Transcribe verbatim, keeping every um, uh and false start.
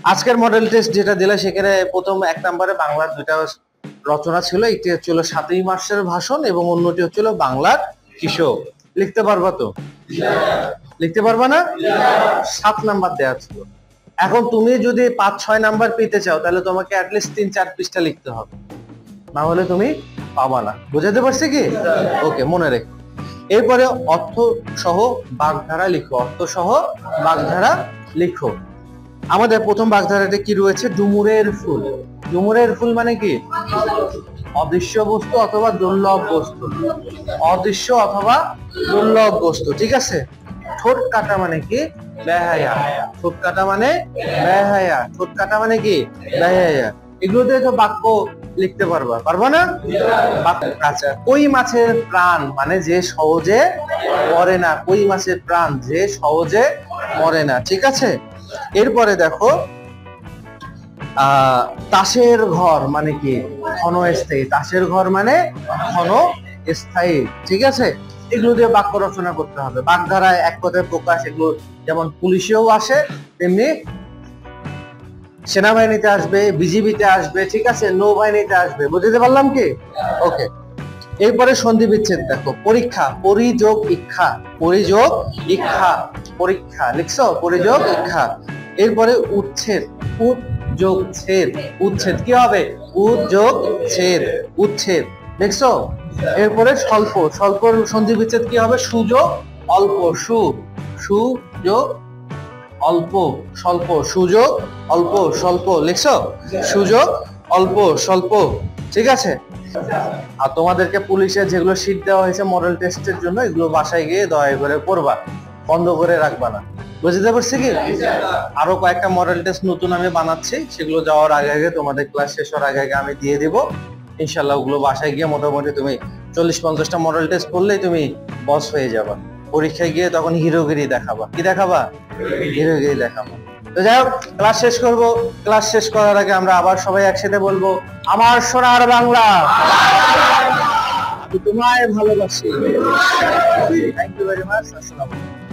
আজকের model test যেটা দিলে সেখানে প্রথম এক নম্বরে বাংলার দুইটা রচনা ছিল, একটি হচ্ছিল সাতই মাসের ভাষণ এবং অন্যটি হচ্ছিল বাংলার কিশোর। লিখতে পারবা তো? লিখতে পারবা না? সাত নাম্বার দেওয়া ছিল। এখন তুমি যদি পাঁচ ছয় নাম্বার পেতে চাও তাহলে তোমাকে অ্যাটলিস্ট তিন চার পৃষ্ঠা লিখতে হবে, না হলে তুমি পাবা না। বুঝাতে পারছি কি? ওকে, মনে রেখো। এরপরে অর্থ সহ বাগধারা লিখো, অর্থ সহ বাগধারা লিখো। আমাদের প্রথম বাগধারাতে কি রয়েছে? ডুমুরের ফুল। ডুমুরের ফুল মানে কি? অদৃশ্য বস্তু অথবা দুর্লভ বস্তু, অদৃশ্য অথবা দুর্লভ বস্তু, ঠিক আছে। ঠোঁট কাটা মানে কি? বেহায়া। ঠোঁট কাটা মানে বেহায়া। ঠোঁট কাটা মানে কি? বেহায়া। এগুলো দিয়ে তো বাক্য লিখতে পারবা, পারবা না? আচ্ছা, কই মাছের প্রাণ মানে যে সহজে মরে না। কই মাছের প্রাণ যে সহজে মরে না, ঠিক আছে। এরপরে দেখো, আহ তাসের ঘর মানে কি? ক্ষণস্থায়ী। তাসের ঘর মানে ক্ষণস্থায়ী, ঠিক আছে। এগুলো দিয়ে বাক্য রচনা করতে হবে। বাগধারায় এক কথায় প্রকাশ, এগুলো যেমন পুলিশেও আসে তেমনি সেনাবাহিনীতে আসবে, বিজিবিতে আসবে, ঠিক আছে, নৌবাহিনীতে আসবে। বুঝতে পারলাম কি? ওকে। এরপরে সন্ধি বিচ্ছেদ দেখো। পরীক্ষা, পরিযোগ ইচ্ছা, পরিযোগ ইচ্ছা, পরীক্ষা লিখছো, পরিযোগ ইচ্ছা। এরপরে উচ্ছেদ, উদ যোগ ছেদ, উচ্ছেদ কি হবে? উদ যোগ ছেদ, উচ্ছেদ দেখছো। এরপরে স্বল্প, স্বল্প সন্ধি বিচ্ছেদ কি হবে? সুযোগ অল্প, সু সুযোগ অল্প, স্বল্প, সুযোগ অল্প স্বল্প লিখছো, সুযোগ অল্প স্বল্প, ঠিক আছে। আর তোমাদেরকে পুলিশের যেগুলো শীট দেওয়া হয়েছে মডেল টেস্টের জন্য, এগুলো বাসায় গিয়ে দয়া করে পড়বা, বন্ধ করে রাখবা না। বুঝতে পারছি কি? আরো কয়েকটা মডেল টেস্ট নতুন আমি বানাচ্ছি, সেগুলো যাওয়ার আগে আগে তোমাদের ক্লাস শেষ হওয়ার আগে আগে আমি দিয়ে দিব ইনশাল্লাহ। ওগুলো বাসায় গিয়ে মোটামুটি তুমি চল্লিশ পঞ্চাশটা মডেল টেস্ট করলেই তুমি বস হয়ে যাবা। পরীক্ষায় গিয়ে তখন হিরোগিরি দেখাবা। কি দেখাবা? হিরোগিরি দেখাবা। তো যাই হোক, ক্লাস শেষ করব। ক্লাস শেষ করার আগে আমরা আবার সবাই একসাথে বলবো, আমার সোনার বাংলা, তোমায় ভালোবাসি। Thank you very much. আসসালামু আলাইকুম।